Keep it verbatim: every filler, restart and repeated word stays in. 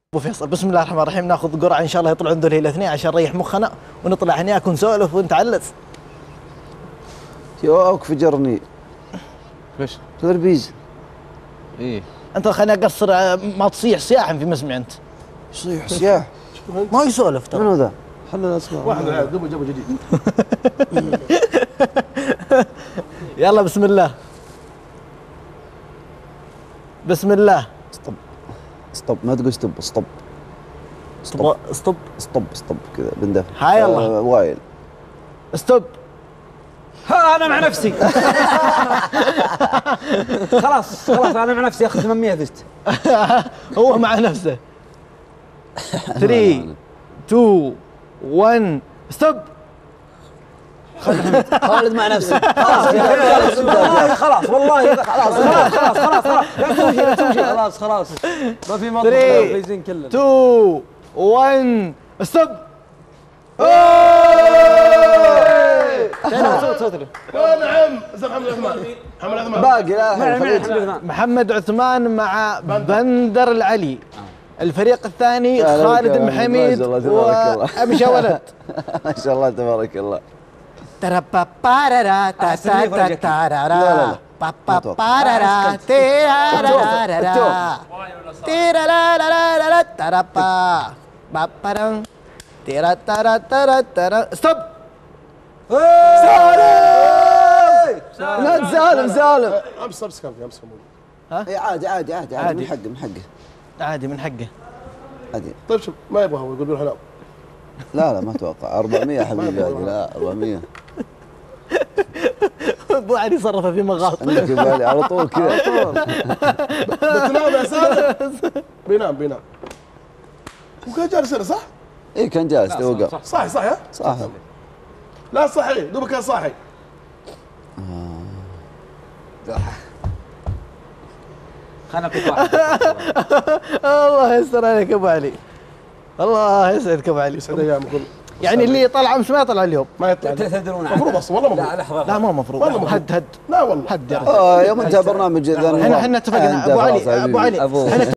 ابو فيصل بسم الله الرحمن الرحيم، ناخذ قرعه ان شاء الله يطلعون ذول الاثنين عشان نريح مخنا ونطلع هناك ونسولف ونتعلس. يوك فجرني. ليش؟ تربيز. ايه انت خليني اقصر ما تصيح صياح في مسمع انت. يصيح صياح. ما يسولف ترى. منو ذا؟ خلنا نسمع. واحد دوبه جابه جديد. يلا بسم الله. بسم الله. ستوب ستوب ما تقول ستوب ستوب ستوب ستوب ستوب ستوب كذا بندفع. هاي يلا. آه وايل. ستوب. ها انا مع نفسي. خلاص خلاص انا مع نفسي اخذ ثمانمية فزت. هو مع نفسه. ثلاثة اثنين واحد ستوب. خالد مع نفسه. خلاص والله خلاص والله خلاص خلاص خلاص خلاص خلاص لا تسوي شيء لا تسوي شيء خلاص خلاص ما في منطق فايزين كلنا. اثنين واحد ستوب. صوت صوت نعم زين محمد عثمان محمد عثمان باقي لا محمد عثمان مع بندر العلي. الفريق الثاني خالد بن حميد وامشى ولد. ما شاء الله تبارك الله. ترى بابارارا تاتا تارارا بابارارا تيرارارا تيرارارا ترى با بابارا تيرا ترى ترى ترى ستوب. لا سالم سالم. امس امس كان في امس كان ها؟ اي عادي عادي عادي عادي من حقه من حقه عادي من حقه. عادي. طيب شوف ما يبغى هو يقول هلا. لا لا ما اتوقع أربعمية حبيبي باقي لا أربعمية. ابو علي صرفه في مغاط. عندك بالي على طول كذا. بتنام يا سالم. بينام بينام. وكان جالس هنا صح؟ اي كان جالس توقف. صاحي صاحي ها؟ صح. لا صحي دوبك كان صاحي. خلنا نعطيك واحد. الله يستر عليك ابو علي. الله يسعدك ابو علي. يسعد ايامكم. يعني اللي طلع امس ما يطلع اليوم. ما يطلع. تدرون المفروض اصلا والله لا المفروض. لحظة لا مو المفروض. والله مفروض. هد هد لا والله. هد يا رجل. اه يوم انتهى برنامج ذا احنا احنا اتفقنا ابو علي ابو علي احنا